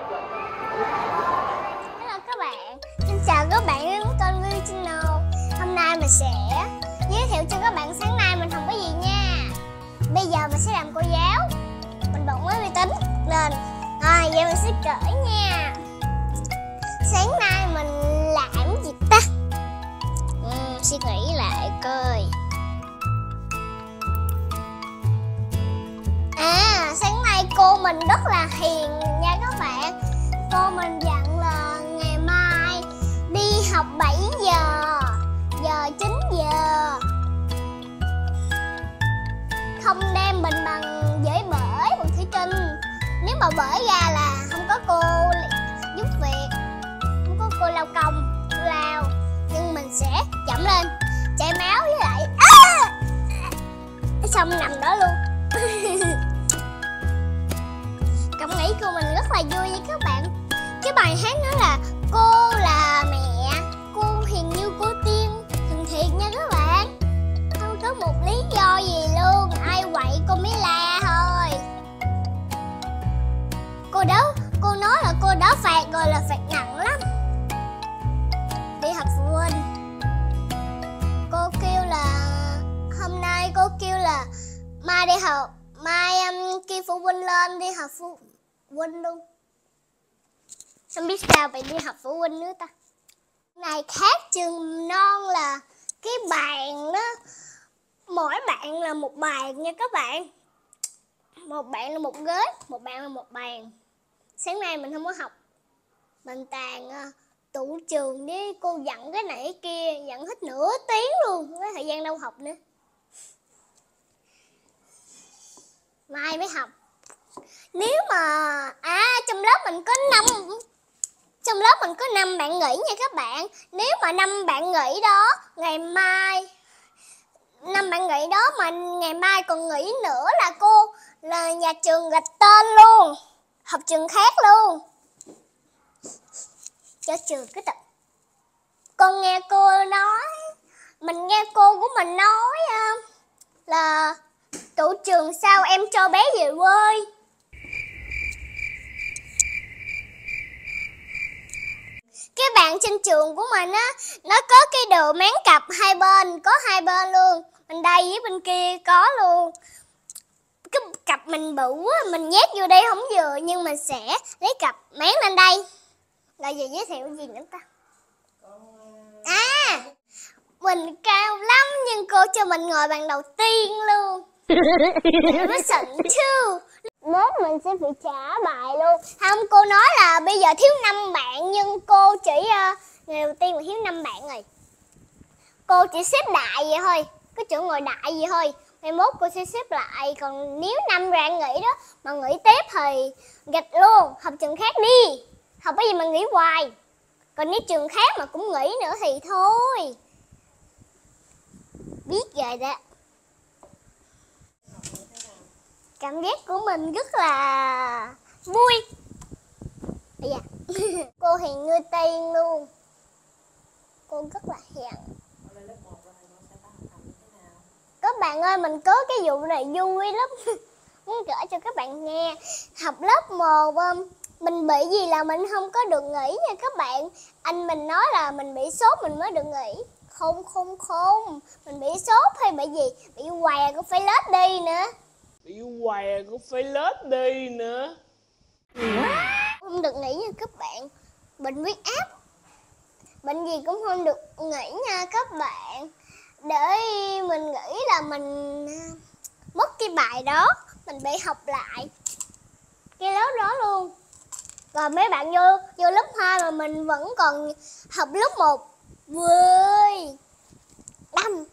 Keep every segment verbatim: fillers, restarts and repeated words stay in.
Hello các bạn, xin chào các bạn đến với kênh View Channel. Hôm nay mình sẽ giới thiệu cho các bạn sáng nay mình học cái gì nha. Bây giờ mình sẽ làm cô giáo. Mình bật máy vi tính lên. Rồi, giờ mình sẽ kể nha. Sáng nay mình làm gì ta? Uhm, suy nghĩ lại coi. À, sáng nay cô mình rất là hiền nha các bạn. Cô mình dặn là ngày mai đi học bảy giờ, giờ chín giờ. Không đem mình bằng giấy bể, bằng thủy tinh. Nếu mà bể ra là không có cô giúp việc, không có cô lao công, cô lao. Nhưng mình sẽ chậm lên, chảy máu với lại à! Xong nằm đó luôn. Cảm nghĩ của mình rất là vui với các bạn. Cái bài hát đó là cô là mẹ, cô hiền như cô Tiên, thường thiện nha các bạn. Không có một lý do gì luôn, ai quậy cô mới la thôi. Cô đó, cô nói là cô đó phạt rồi là phạt nặng lắm. Đi học phụ huynh, cô kêu là hôm nay cô kêu là mai đi học, mai um, kêu phụ huynh lên đi học phụ huynh luôn. Không biết sao phải đi học phụ huynh nữa ta. Này khác trường non là cái bàn đó, mỗi bạn là một bàn nha các bạn. Một bạn là một ghế, một bạn là một bàn. Sáng nay mình không có học, mình tàn uh, tụ trường đi, cô dặn cái này cái kia, dặn hết nửa tiếng luôn, không có thời gian đâu học nữa. Mai mới học. Nếu mà à trong lớp mình có năm trong lớp mình có năm bạn nghỉ nha các bạn. Nếu mà năm bạn nghỉ đó ngày mai năm bạn nghỉ đó mà ngày mai còn nghỉ nữa là cô là nhà trường gạch tên luôn, học trường khác luôn, cho trường cái tập. Con nghe cô nói, mình nghe cô của mình nói là tụ trường sao em cho bé về quê. Cái bạn trên trường của mình á, nó có cái đồ máng cặp hai bên, có hai bên luôn. Bên đây với bên kia có luôn. Cái cặp mình bự á, mình nhét vô đây không vừa, nhưng mình sẽ lấy cặp máng lên đây. Là gì giới thiệu gì nữa ta? À, mình cao lắm nhưng cô cho mình ngồi bàn đầu tiên luôn. Nó xịn chứ. Mốt mình sẽ phải trả bài luôn. Không, cô nói là bây giờ thiếu năm bạn, nhưng cô chỉ uh, ngày đầu tiên là thiếu năm bạn rồi. Cô chỉ xếp đại vậy thôi, cái chỗ ngồi đại vậy thôi. Mai mốt cô sẽ xếp lại. Còn nếu năm bạn nghỉ đó mà nghỉ tiếp thì gạch luôn, học trường khác đi. Học cái gì mà nghỉ hoài. Còn nếu trường khác mà cũng nghỉ nữa thì thôi. Biết rồi đó. Cảm giác của mình rất là vui. Bây giờ cô hiền như tiên luôn. Cô rất là hiền. Các bạn ơi, mình có cái vụ này vui lắm. Muốn kể cho các bạn nghe. Học lớp một mình bị gì là mình không có được nghỉ nha các bạn. Anh mình nói là mình bị sốt mình mới được nghỉ. Không không không, mình bị sốt hay bị gì, bị què cũng phải lết đi nữa. Bị què cũng phải lết đi nữa. Không được nghỉ nha các bạn. Bệnh huyết áp, bệnh gì cũng không được nghỉ nha các bạn. Để mình nghĩ là mình mất cái bài đó, mình bị học lại cái lớp đó luôn. Còn mấy bạn vô vô lớp hai mà mình vẫn còn học lớp một. Vui đâm.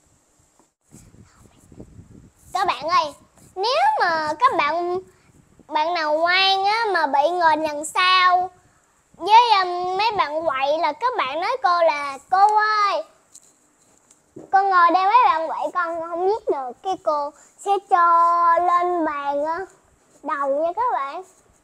Các bạn ơi, nếu mà các bạn bạn nào ngoan á mà bị ngồi đằng sau với um, mấy bạn quậy là các bạn nói cô là cô ơi, con ngồi đây mấy bạn quậy con không viết được, cái cô sẽ cho lên bàn á đầu nha các bạn.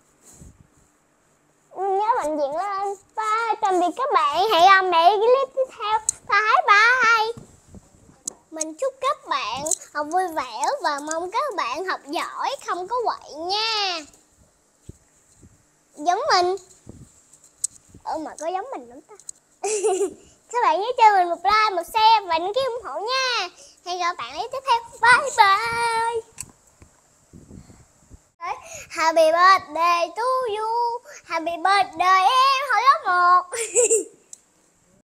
Nhớ bệnh viện lên. Bye, tạm biệt các bạn, hẹn gặp lại cái clip tiếp theo. Bye bye. Mình chúc các bạn học vui vẻ và mong các bạn học giỏi, không có quậy nha. giống mình. Ừ mà có giống mình lắm ta. Các bạn nhớ cho mình một like, một share và đăng ký ủng hộ nha. Hẹn gặp bạn ấy tiếp theo. Bye bye. Happy birthday to you. Happy birthday em hồi lớp một.